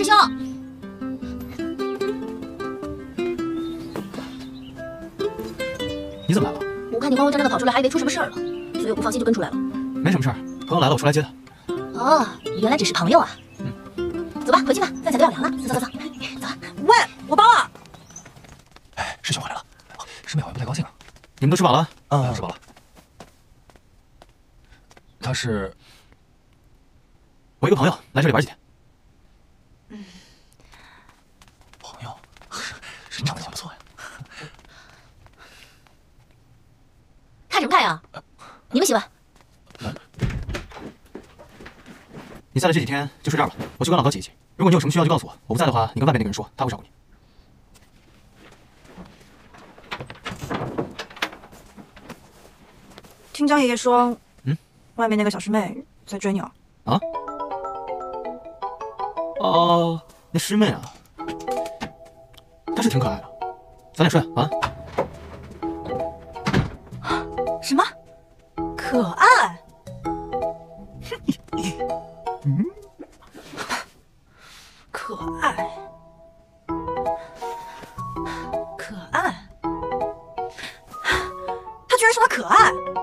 青， 你怎么来了？ 我看你慌慌张张的跑出来，还以为出什么事儿了，所以我不放心就跟出来了。 没什么事儿，朋友来了，我出来接他。 哦，原来只是朋友啊。走吧，回去吧，饭菜都要凉了。走走走，走。 喂，我包啊！ 哎，师兄回来了，师妹好像不太高兴啊。 你们都吃饱了？ 吃饱了。他是我一个朋友来这里玩几天。 朋友，人长得挺不错呀。 看什么看呀？你们洗吧。 你在的这几天就睡这儿吧，我去跟老高挤一挤。如果你有什么需要就告诉我，我不在的话，你跟外面那个人说，他会照顾你。 听张爷爷说，外面那个小师妹在追你哦。 啊？哦，那师妹啊，她是挺可爱的。早点睡，晚安。 什么？可爱？可爱？可爱？他居然说他可爱？